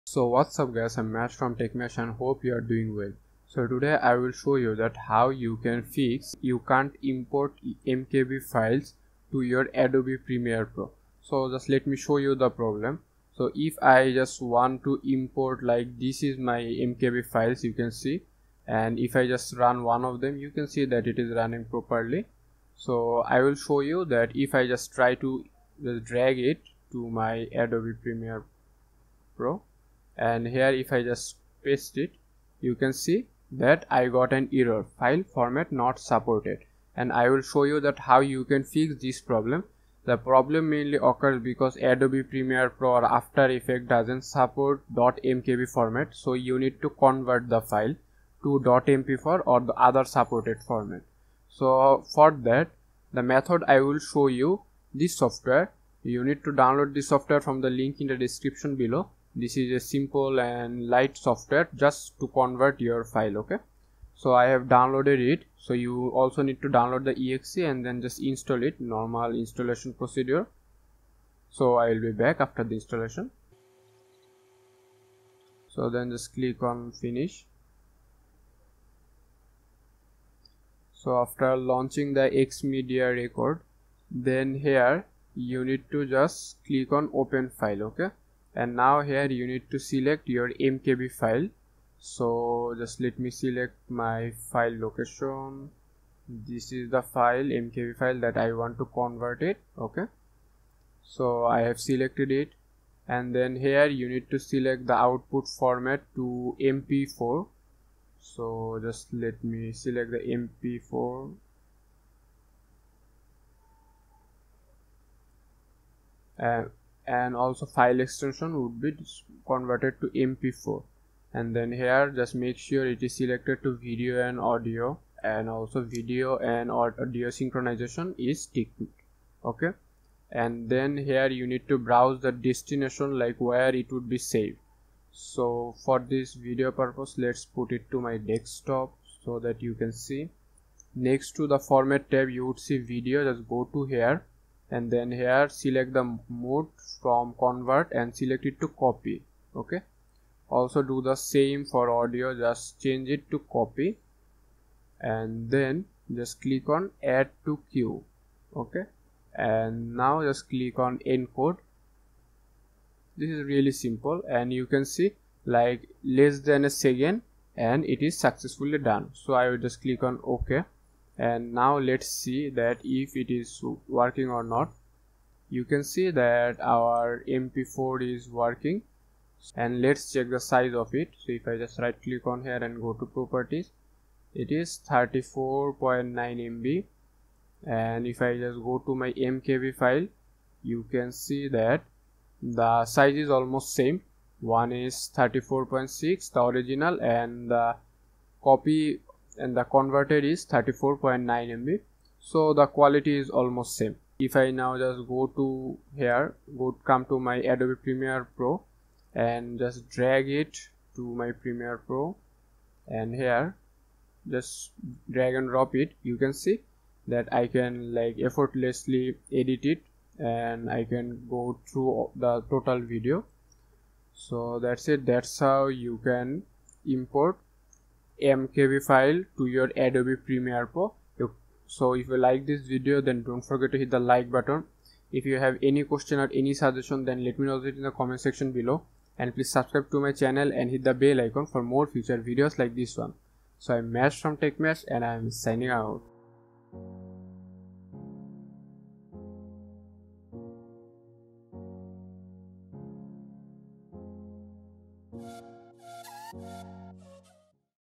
So what's up guys, I'm Matt from TechMesh and hope you are doing well. So today I will show you that how you can fix you can't import MKB files to your Adobe Premiere Pro. So just let me show you the problem. So if I just want to import, like this is my MKB files, you can see, and if I just run one of them, you can see that it is running properly. So I will show you that if I just try to just drag it to my Adobe Premiere Pro, and here if I just paste it, you can see that I got an error, file format not supported, and I will show you that how you can fix this problem. The problem mainly occurs because Adobe Premiere Pro or After Effects doesn't support .mkb format, so you need to convert the file to .mp4 or the other supported format. So for that, the method I will show you this software. You need to download this software from the link in the description below. This is a simple and light software just to convert your file. Okay, so I have downloaded it. So you also need to download the exe and then just install it, normal installation procedure. So I will be back after the installation. So then just click on finish. So after launching the Xmedia record, then here you need to just click on open file. Okay, and now here you need to select your MKB file. So just let me select my file location. This is the file, MKB file that I want to convert it. Okay, so I have selected it, and then here you need to select the output format to MP4. So just let me select the MP4, and also file extension would be converted to MP4, and then here just make sure it is selected to video and audio, and also video and audio synchronization is ticked. Okay, and then here you need to browse the destination, like where it would be saved. So for this video purpose, let's put it to my desktop so that you can see. Next to the format tab you would see video, just go to here, and then here select the mode from convert and select it to copy. Okay, also do the same for audio, just change it to copy, and then just click on add to queue. Okay, and now just click on encode. This is really simple, and you can see like less than a second and it is successfully done. So I will just click on OK, and now let's see that if it is working or not. You can see that our MP4 is working, and let's check the size of it. So if I just right click on here and go to properties, it is 34.9 MB, and if I just go to my MKB file, you can see that the size is almost same. One is 34.6, the original, and the copy and the converted is 34.9 MB. So the quality is almost same. If I now just go to here, come to my Adobe Premiere Pro and just drag it to my Premiere Pro, and here just drag and drop it, you can see that I can like effortlessly edit it, and I can go through the total video. So that's it. That's how you can import MKB file to your Adobe Premiere Pro. So if you like this video, then don't forget to hit the like button. If you have any question or any suggestion, then let me know it in the comment section below, and please subscribe to my channel and hit the bell icon for more future videos like this one. So I'm Mash from TechMesh, and I'm signing out.